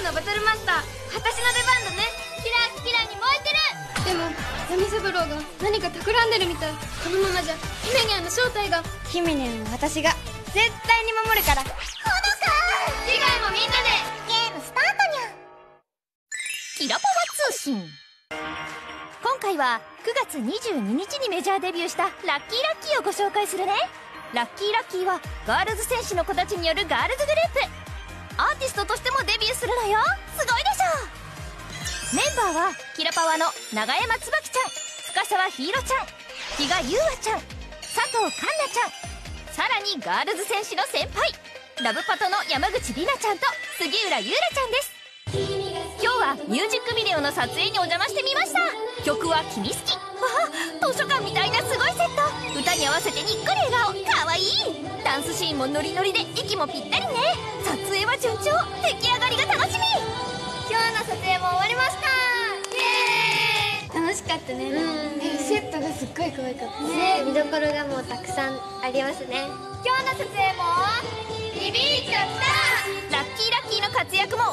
のバトルマスター、私の出番だね。キラキラに燃えてる。でもザミ三郎が何か企んでるみたい。このままじゃヒメニャンの正体が。 ヒメニャンは私が絶対に守るから。ほのか次回もみんなでゲームスタートにゃん。 キラパワ通信。今回は9月22日にメジャーデビューしたラッキーラッキーをご紹介するね。ラッキーラッキーはガールズ戦士の子たちによるガールズグループ。アーティストとしてもデビューするのよ。すごいでしょ。メンバーはキラパワの長山椿ちゃん、深沢ひいろちゃん、比嘉優愛ちゃん、佐藤環奈ちゃん、さらにガールズ戦士の先輩ラブパトの山口里奈ちゃんと杉浦優来ちゃんです。今日はミュージックビデオの撮影にお邪魔してみました。曲は「君好き」。わあ、図書館みたいなすごいセット。歌に合わせてにっこり笑顔、かわいい。ダンスシーンもノリノリで息もぴったりね。撮影は順調。出来上がりが楽しみ。 今日の撮影も終わりました。イエーイ。楽しかったね。セットがすっごい可愛かったね。見どころがもうたくさんありますね。今日の撮影も響いちゃった。 ラッキーラッキーの活躍も